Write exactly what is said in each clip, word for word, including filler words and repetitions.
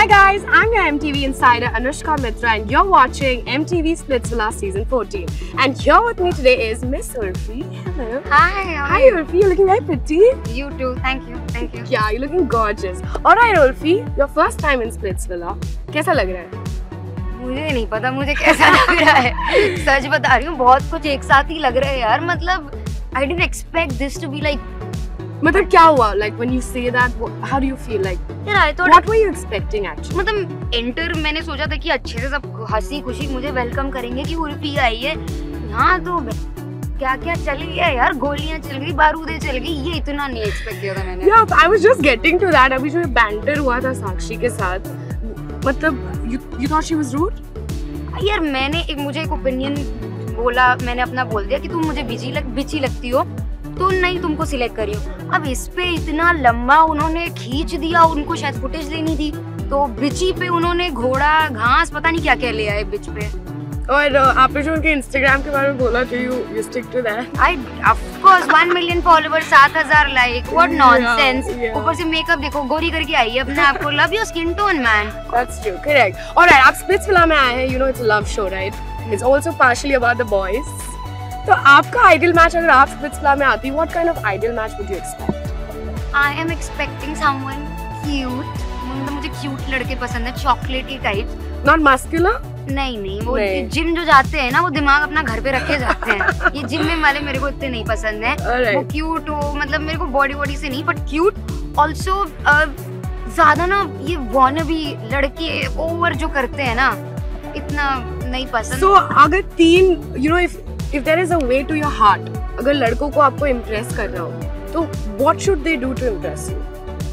Hi guys, I'm your M T V insider Anushka Mitra and you're watching M T V Splitsvilla season fourteen. And here with me today is Miss Urfi. Hello. Hi. Hi Urfi, you're looking very pretty. You too. Thank you. Thank you. Yeah, you're looking gorgeous. Alright Urfi, your first time in Splitsvilla. कैसा लग रहा है? मुझे नहीं पता मुझे कैसा लग रहा है. सच बता रही हूँ, बहुत कुछ एक साथ ही लग रहा है यार. मतलब I didn't expect this to be like. मतलब क्या हुआ? Like when you say that, how do you feel like? यार I thought. What were you expecting actually? मतलब एंटर मैंने सोचा था कि अच्छे से सब हंसी खुशी मुझे वेलकम करेंगे कि उर्फी आई है. यहाँ तो क्या क्या चल गया यार, गोलियां चल गई, बारूदें चल गई, ये इतना नहीं एक्सपेक्ट किया था मैंने. Yeah, I was just getting to that. अभी जो बैंटर हुआ था साक्षी के साथ, मतलब you you thought she was rude? यार मैंने एक मुझे एक ओपिनियन बोला, मैंने अपना बोल दिया कि तुम मुझे बिजी लग बिची लगती हो तो नहीं तुमको सिलेक्ट करी हो. अब इस पे इतना लंबा उन्होंने खींच दिया, उनको शायद फुटेज लेनी थी तो बिची पे उन्होंने घोड़ा घास पता नहीं क्या क्या ले आए बिच पे. और आपने जो उनके इंस्टाग्राम के बारे में बोला तो you you stick to that. I of course one million followers, सात हज़ार लाइक, व्हाट नॉनसेंस. ऊपर से मेकअप देखो, गोरी करके आई है अपने आप को. Love your skin tone man. That's true, correct. Alright, आप स्प्लिट्सविला में आए हैं. You know it's a love show right. It's also partially about the boys. तो आपका आइडियल मैच अगर आप स्प्लिट्सविला में आती, what kind of ideal match would you expect? I am expecting someone cute. मतलब मुझे क्यूट लड़के पसंद है, चॉकलेटी टाइप. Not muscular? नहीं नहीं, वो जिम जो जाते हैं ना वो दिमाग अपना घर पे रखे जाते हैं. ये जिम में वाले मेरे को इतने नहीं पसंद है. right. वो क्यूट हो, मतलब मेरे को बॉडी बॉडी से नहीं, बट क्यूट ऑल्सो. ज्यादा ना ये वॉनबी लड़के ओवर जो करते हैं ना, इतना नहीं पसंद. so, अगर तीन you know if if there is a way to your heart, अगर लड़कों को आपको इम्प्रेस करना हो तो what should they do to impress you?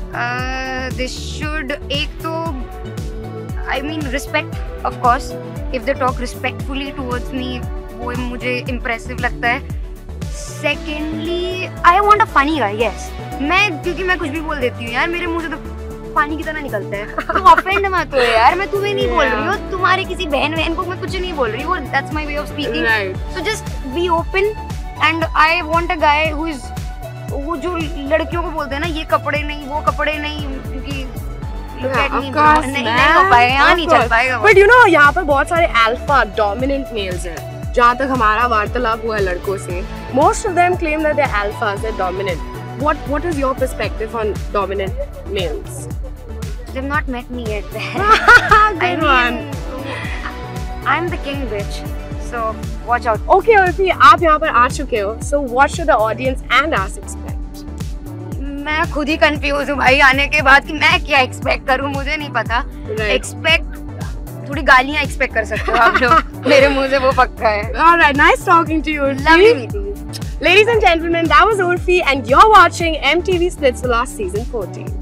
They should एक तो I mean respect, of course. If they talk respectfully towards me, वो मुझे impressive लगता है. Secondly, I want a funny guy. Yes. मैं क्योंकि मैं कुछ भी बोल देती हूँ यार, मेरे मुंह से तो पानी की तरह निकलता है. तो ऑफेंड मत हो यार, मैं तुम्हें नहीं बोल रही हूँ, तुम्हारे किसी बहन बहन को मैं कुछ नहीं बोल रही हूँ. That's my way of speaking. Right. So just be open, and I want a guy who is वो जो लड़कियों को बोलते हैं ना, ये कपड़े नहीं, वो कपड़े नहीं, क्योंकि बट यू नो यहाँ पर बहुत सारे अल्फा डोमिनेंट मेल्स हैं. जहाँ तक हमारा वार्तालाप हुआ है लड़कों से, most of them claim that they are alphas, they are dominant. What what is your perspective on dominant males? They have not met me yet. I mean, I'm the king bitch, so watch out. Okay, Urfi, आप यहाँ पर आ चुके हो, so what should the audience and us expect? मैं खुद ही confuse हूँ भाई आने के बाद कि मैं क्या एक्सपेक्ट करूँ, मुझे नहीं पता. एक्सपेक्ट थोड़ी गालियाँ एक्सपेक्ट कर सकते हो आप लोग. मेरे मुंह से वो पक्का है. Alright, nice talking to you. Lovely meeting you. Ladies and gentlemen, that was Urfi and you're watching M T V Splitsvilla season fourteen.